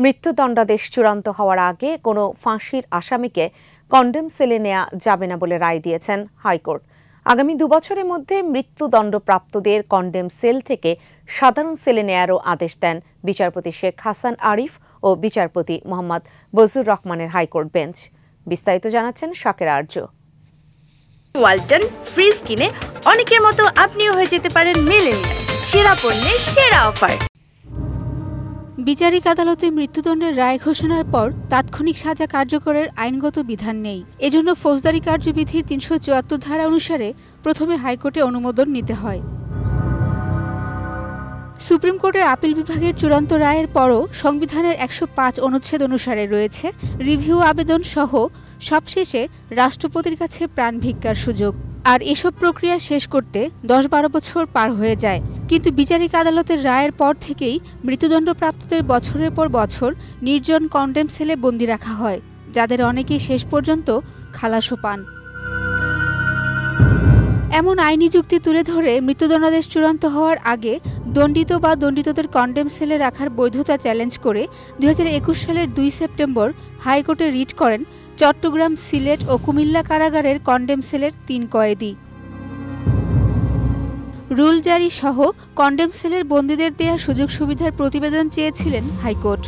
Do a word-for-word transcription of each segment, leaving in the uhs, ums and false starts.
মৃত্যুদণ্ডাদেশ চূড়ান্ত হওয়ার আগে কোনো ফাঁসির আসামিকে কন্ডেম সেলে নেওয়া যাবে না বলে রায় দিয়েছেন হাইকোর্ট। আগামী দুবছরের মধ্যে মৃত্যুদণ্ডপ্রাপ্তদের কন্ডেম সেল থেকে সাধারণ সেলে নেয়ারও আদেশ দেন বিচারপতি শেখ হাসান আরিফ ও বিচারপতি মোহাম্মদ বজলুর রহমানের হাইকোর্ট বেঞ্চ। বিস্তারিত জানাচ্ছেন শাকের আর্য। ওয়ালটন ফ্রিজ কিনে অনেকের মতো আপনিও হয়ে যেতে পারেন মিলেনিয়াল। সেরা পণ্যের সেরা অফার। বিচারিক আদালতে মৃত্যুদণ্ডের রায় ঘোষণার পর তাৎক্ষণিক সাজা কার্যকরের আইনগত বিধান নেই। এজন্য ফৌজদারি কার্যবিধির তিনশো চুয়াত্তর ধারা অনুসারে প্রথমে হাইকোর্টে অনুমোদন নিতে হয়। সুপ্রিম কোর্টের আপিল বিভাগের চূড়ান্ত রায়ের পরও সংবিধানের একশো পাঁচ অনুচ্ছেদ অনুসারে রয়েছে রিভিউ আবেদন সহ সবশেষে রাষ্ট্রপতির কাছে প্রাণ ভিক্ষার সুযোগ। আর এসব প্রক্রিয়া শেষ করতে দশ বারো বছর পার হয়ে যায়। কিন্তু বিচারিক আদালতের রায়ের পর থেকেই মৃত্যুদণ্ডপ্রাপ্তদের বছরের পর বছর নির্জন কন্ডেম সেলে বন্দী রাখা হয়, যাদের অনেকেই শেষ পর্যন্ত খালাসও পান। এমন আইনি যুক্তি তুলে ধরে মৃত্যুদণ্ডাদেশ চূড়ান্ত হওয়ার আগে দণ্ডিত বা দণ্ডিতদের কন্ডেম সেলে রাখার বৈধতা চ্যালেঞ্জ করে দুই হাজার একুশ সালের দুই সেপ্টেম্বর হাইকোর্টে রিট করেন চট্টগ্রাম, সিলেট ও কুমিল্লা কারাগারের কন্ডেম সেলের তিন কয়েদি। রুল জারি সহ কন্ডেম সেলের বন্দীদের দেয়া সুযোগ সুবিধার প্রতিবেদন চেয়েছিলেন হাইকোর্ট।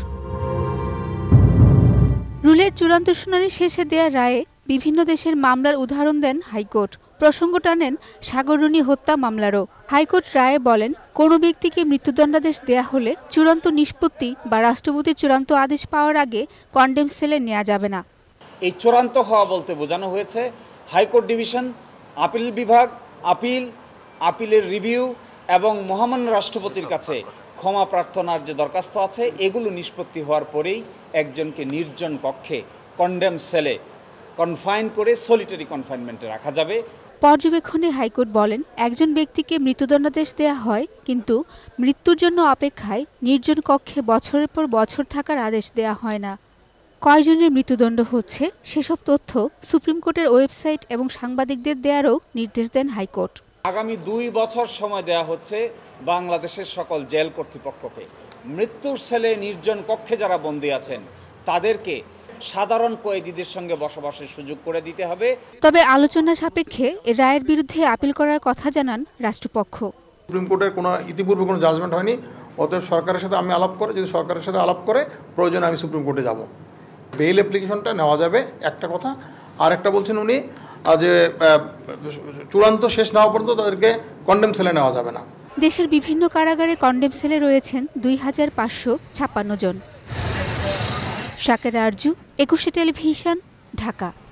রুলের চূড়ান্ত শুনানি শেষে দেয়া রায়ে বিভিন্ন দেশের মামলার উদাহরণ দেন হাইকোর্ট। প্রসঙ্গ টানেন সাগররুনি হত্যা মামলারও। হাইকোর্ট রায়ে বলেন, কোনো ব্যক্তিকে মৃত্যুদণ্ডাদেশ দেয়া হলে চূড়ান্ত নিষ্পত্তি বা রাষ্ট্রপতির চূড়ান্ত আদেশ পাওয়ার আগে কন্ডেম সেলে নেওয়া যাবে না। এই চূড়ান্ত হওয়া বলতে বোঝানো হয়েছে হাইকোর্ট ডিভিশন, আপিল বিভাগ, আপিল, আপিলের রিভিউ এবং মহামান্য রাষ্ট্রপতির কাছে ক্ষমা প্রার্থনার যে দরখাস্ত আছে, এগুলো নিষ্পত্তি হওয়ার পরেই একজনকে নির্জন কক্ষে কন্ডেম সেলে কনফাইন করে সলিটারি কনফাইনমেন্টে রাখা যাবে। পর্যবেক্ষণে হাইকোর্ট বলেন, একজন ব্যক্তিকে মৃত্যুদণ্ডাদেশ দেয়া হয়, কিন্তু মৃত্যুর জন্য অপেক্ষায় নির্জন কক্ষে বছরের পর বছর থাকার আদেশ দেয়া হয় না। কয়জনের মৃত্যুদণ্ড হচ্ছে সেসব তথ্য সুপ্রিম কোর্টের ওয়েবসাইট এবং সাংবাদিকদের দেয়ারও নির্দেশ দেন হাইকোর্ট। আগামী দুই বছর সময় দেয়া হচ্ছে বাংলাদেশের সকল জেল কর্তৃপক্ষকে। মৃত্যুর সেলে নির্জন কক্ষে যারা বন্দী আছেন তাদেরকে সাধারণ কয়েদিদের সঙ্গে বসবাসের সুযোগ করে দিতে হবে। তবে আলোচনা সাপেক্ষে রায়ের বিরুদ্ধে আপিল করার কথা জানান রাষ্ট্রপক্ষ। সুপ্রিম কোর্টের কোনো ইতিপূর্বে কোনো জাজমেন্ট হয়নি, অতএব সরকারের সাথে আমি আলাপ করে, যদি সরকারের সাথে আলাপ করে প্রয়োজনে আমি সুপ্রিম কোর্টে যাব। বেইল অ্যাপ্লিকেশনটা নেওয়া যাবে একটা কথা। আর একটা বলছেন উনি যে চূড়ান্ত শেষ না হওয়া পর্যন্ত তাদেরকে কন্ডেম সেলে নেওয়া যাবে না। দেশের বিভিন্ন কারাগারে কন্ডেম সেলে রয়েছেন দুই হাজার পাঁচশো ছাপ্পান্ন জন। শাকের আরজু, একুশে টেলিভিশন, ঢাকা।